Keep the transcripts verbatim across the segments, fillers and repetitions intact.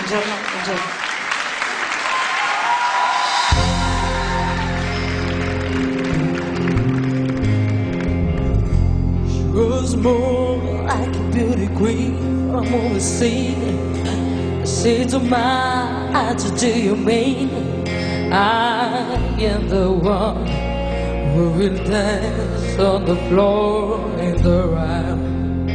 Buongiorno, buongiorno. She was more like a beauty queen from overseas. I said to my eyes, do you mean I am the one who will dance on the floor in the round?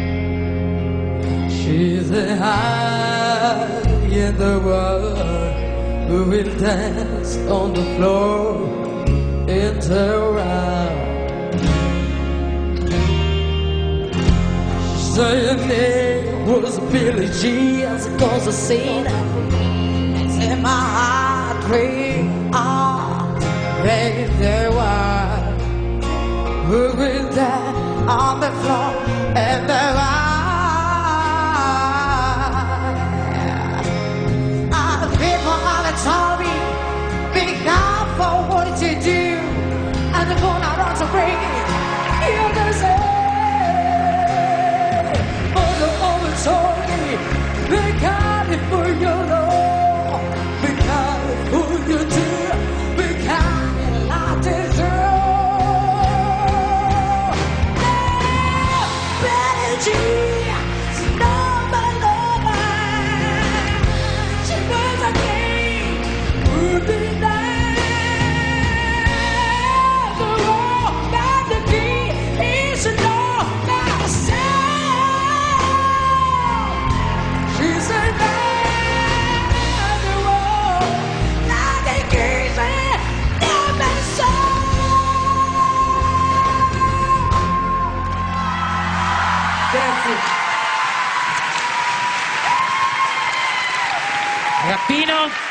She's the I am the one who will dance on the floor in the round. She said her name was Billie Jean, cause I seen her in my heart ring. Ah, baby, there was who will dance on the floor in the round. Told me, be careful what you do, and the phone I want to bring you can say, but the woman told me, be careful you know, be careful you do, be careful not to do. Yeah, Billie Jean, she's not my lover, she was a king. Would be there. The law that the key is to know myself. She said that the law that the key is to know myself. Grazie. Rappino.